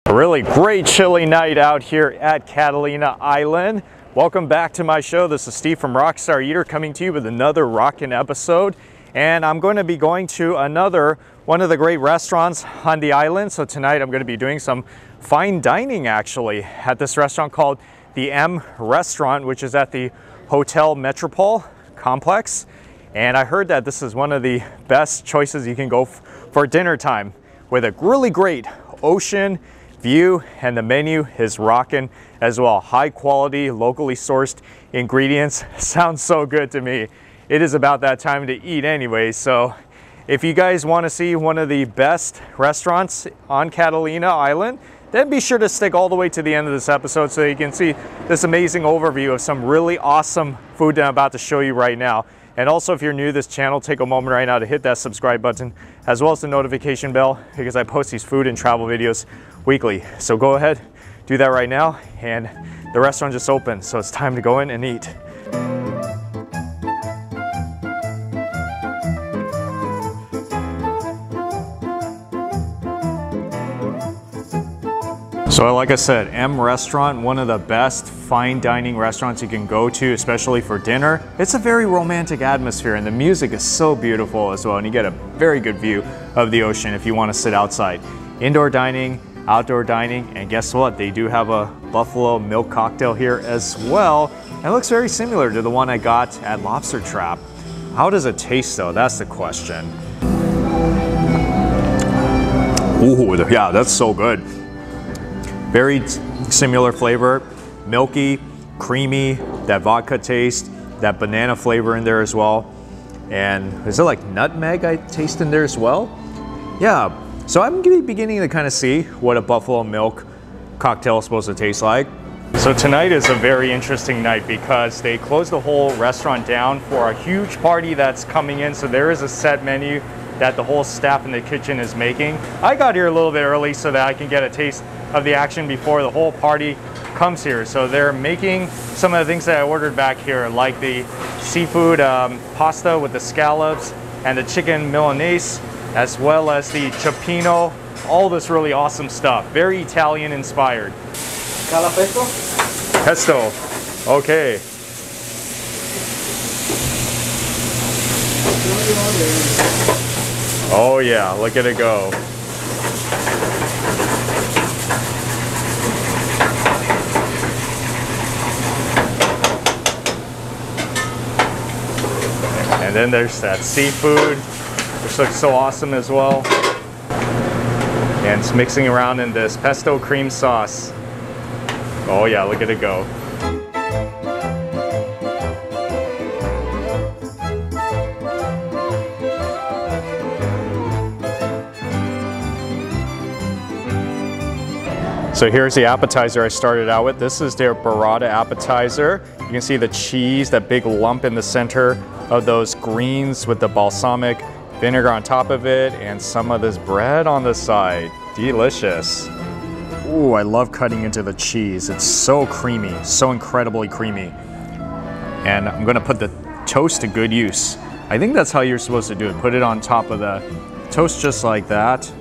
A really great chilly night out here at Catalina Island. Welcome back to my show. This is Steve from Rockstar Eater coming to you with another rockin' episode. And I'm going to be going to one of the great restaurants on the island. So tonight I'm going to be doing some fine dining actually at this restaurant called the M Restaurant, which is at the Hotel Metropole complex. And I heard that this is one of the best choices you can go for dinner time with a really great ocean view, and the menu is rocking as well. High quality, locally sourced ingredients. Sounds so good to me. It is about that time to eat anyway, so if you guys want to see one of the best restaurants on Catalina Island, then be sure to stick all the way to the end of this episode so you can see this amazing overview of some really awesome food that I'm about to show you right now. And also, if you're new to this channel, take a moment right now to hit that subscribe button as well as the notification bell, because I post these food and travel videos weekly. So go ahead, do that right now. And the restaurant just opened, so it's time to go in and eat. So like I said, M Restaurant, one of the best fine dining restaurants you can go to, especially for dinner. It's a very romantic atmosphere and the music is so beautiful as well, and you get a very good view of the ocean if you want to sit outside. Indoor dining, outdoor dining, and guess what? They do have a buffalo milk cocktail here as well. It looks very similar to the one I got at Lobster Trap. How does it taste though? That's the question. Ooh, yeah, that's so good. Very similar flavor, milky, creamy, that vodka taste, that banana flavor in there as well. And is it like nutmeg I taste in there as well? Yeah, so I'm beginning to kind of see what a buffalo milk cocktail is supposed to taste like. So tonight is a very interesting night because they closed the whole restaurant down for a huge party that's coming in. So there is a set menu that the whole staff in the kitchen is making. I got here a little bit early so that I can get a taste of the action before the whole party comes here. So they're making some of the things that I ordered back here, like the seafood pasta with the scallops and the chicken Milanese, as well as the cioppino, all this really awesome stuff. Very Italian inspired. Scallop pesto? Pesto, okay. Oh yeah, look at it go. And then there's that seafood, which looks so awesome as well. And it's mixing around in this pesto cream sauce. Oh yeah, look at it go. So here's the appetizer I started out with. This is their burrata appetizer. You can see the cheese, that big lump in the center of those greens with the balsamic vinegar on top of it, and some of this bread on the side. Delicious. Ooh, I love cutting into the cheese. It's so creamy, so incredibly creamy. And I'm gonna put the toast to good use. I think that's how you're supposed to do it. Put it on top of the toast just like that.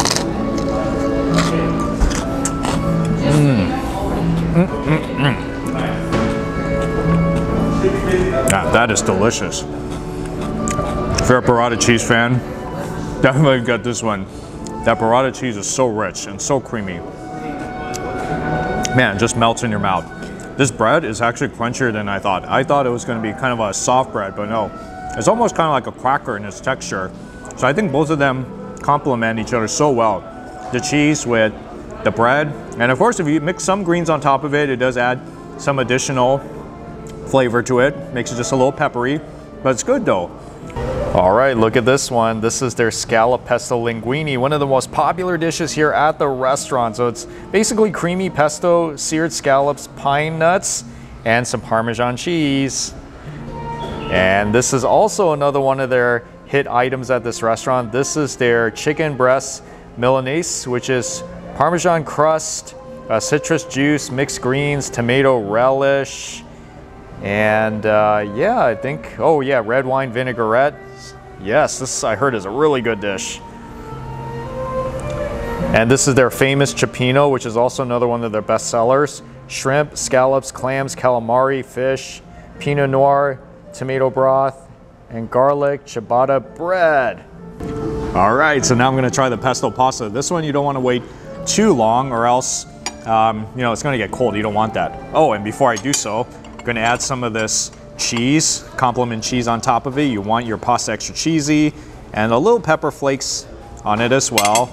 Yeah, that is delicious. If you're a burrata cheese fan, definitely got this one. That burrata cheese is so rich and so creamy. Man, it just melts in your mouth. This bread is actually crunchier than I thought. I thought it was going to be kind of a soft bread, but no. It's almost kind of like a cracker in its texture. So I think both of them complement each other so well. The cheese with the bread, and of course if you mix some greens on top of it, it does add some additional flavor to it. Makes it just a little peppery, but it's good though. All right, look at this one. This is their scallop pesto linguini, one of the most popular dishes here at the restaurant. So it's basically creamy pesto, seared scallops, pine nuts, and some Parmesan cheese. And this is also another one of their hit items at this restaurant. This is their chicken breast Milanese, which is Parmesan crust, citrus juice, mixed greens, tomato relish, and yeah, I think, oh yeah, red wine vinaigrette. Yes, this I heard is a really good dish. And this is their famous cioppino, which is also another one of their best sellers. Shrimp, scallops, clams, calamari, fish, Pinot Noir, tomato broth, and garlic ciabatta bread. All right, so now I'm gonna try the pesto pasta. This one you don't wanna wait too long or else you know, it's gonna get cold. You don't want that. Oh, and before I do so, I'm gonna add some of this cheese, compliment cheese on top of it. You want your pasta extra cheesy, and a little pepper flakes on it as well.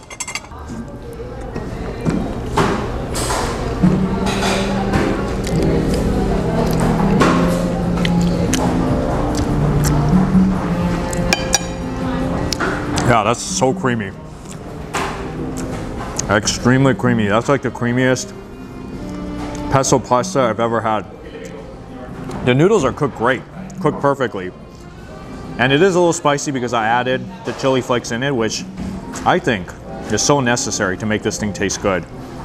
Yeah, that's so creamy. Extremely creamy. That's like the creamiest pesto pasta I've ever had. The noodles are cooked great, cooked perfectly. And it is a little spicy because I added the chili flakes in it, which I think is so necessary to make this thing taste good.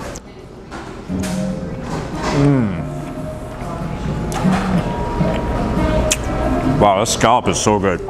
Wow, this scallop is so good.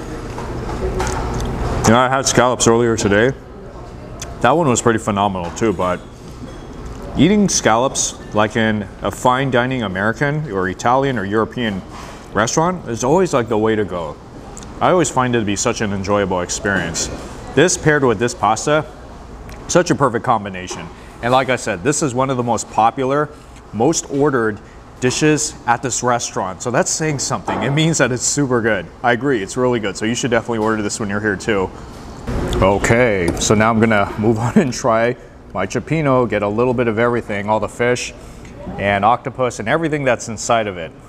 You know, I had scallops earlier today. That one was pretty phenomenal too, but eating scallops like in a fine dining American or Italian or European restaurant is always like the way to go. I always find it to be such an enjoyable experience. This paired with this pasta, such a perfect combination. And like I said, this is one of the most popular, most ordered dishes at this restaurant. So that's saying something. It means that it's super good. I agree, it's really good. So you should definitely order this when you're here too. Okay, so now I'm gonna move on and try my cioppino, get a little bit of everything, all the fish and octopus and everything that's inside of it.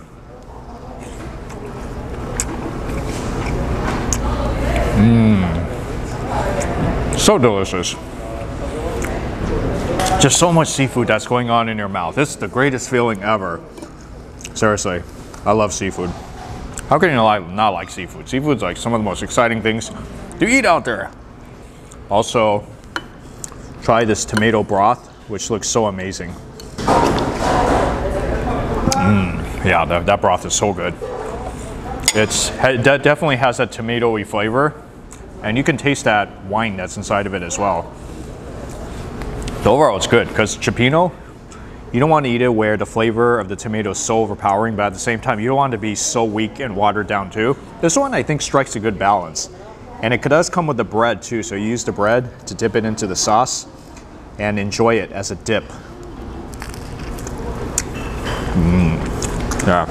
So delicious. Just so much seafood that's going on in your mouth. This is the greatest feeling ever. Seriously, I love seafood. How can you not like seafood? Seafood's like some of the most exciting things to eat out there. Also, try this tomato broth, which looks so amazing. Yeah, that broth is so good. That definitely has that tomatoey flavor, and you can taste that wine that's inside of it as well. So overall, it's good because cioppino, you don't want to eat it where the flavor of the tomato is so overpowering, but at the same time, you don't want it to be so weak and watered down too. This one, I think, strikes a good balance. And it does come with the bread too, so you use the bread to dip it into the sauce and enjoy it as a dip. Yeah.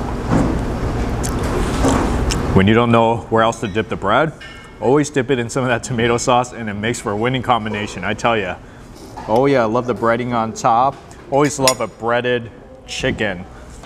When you don't know where else to dip the bread, always dip it in some of that tomato sauce and it makes for a winning combination, I tell you. Oh yeah, I love the breading on top. Always love a breaded chicken.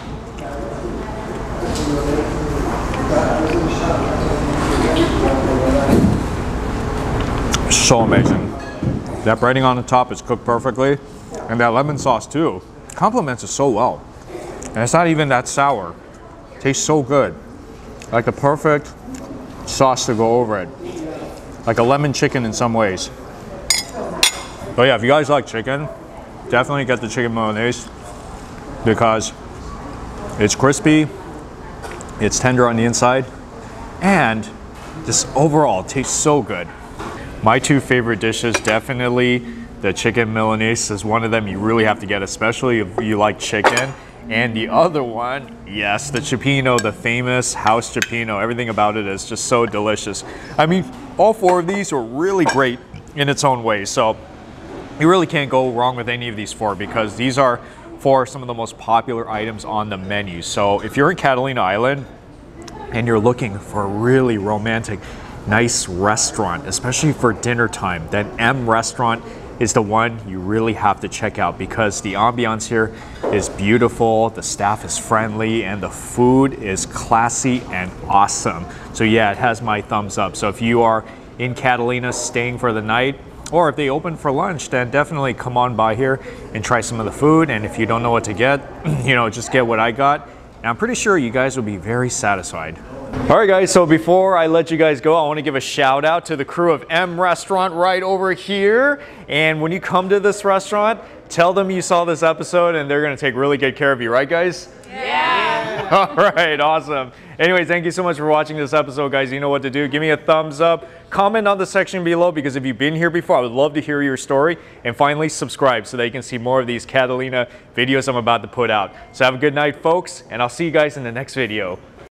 So amazing. That breading on the top is cooked perfectly, and that lemon sauce too complements it so well. And it's not even that sour. It tastes so good. Like the perfect sauce to go over it. Like a lemon chicken in some ways. But yeah, if you guys like chicken, definitely get the chicken Milanese because it's crispy, it's tender on the inside, and just overall tastes so good. My two favorite dishes, definitely the chicken Milanese is one of them you really have to get, especially if you like chicken. And the other one, yes, the cioppino, the famous house cioppino. Everything about it is just so delicious. I mean, all four of these are really great in its own way. So you really can't go wrong with any of these four because these are for some of the most popular items on the menu. So if you're in Catalina Island and you're looking for a really romantic, nice restaurant, especially for dinner time, then M Restaurant is the one you really have to check out because the ambiance here is beautiful, the staff is friendly, and the food is classy and awesome. So yeah, it has my thumbs up. So if you are in Catalina staying for the night, or if they open for lunch, then definitely come on by here and try some of the food. And if you don't know what to get, you know, just get what I got. And I'm pretty sure you guys will be very satisfied. All right, guys, so before I let you guys go, I want to give a shout out to the crew of M Restaurant right over here. And when you come to this restaurant, tell them you saw this episode and they're going to take really good care of you, right, guys? Yeah. All right, awesome. Anyways, thank you so much for watching this episode, guys. You know what to do. Give me a thumbs up. Comment on the section below, because if you've been here before, I would love to hear your story. And finally, subscribe so that you can see more of these Catalina videos I'm about to put out. So have a good night, folks, and I'll see you guys in the next video.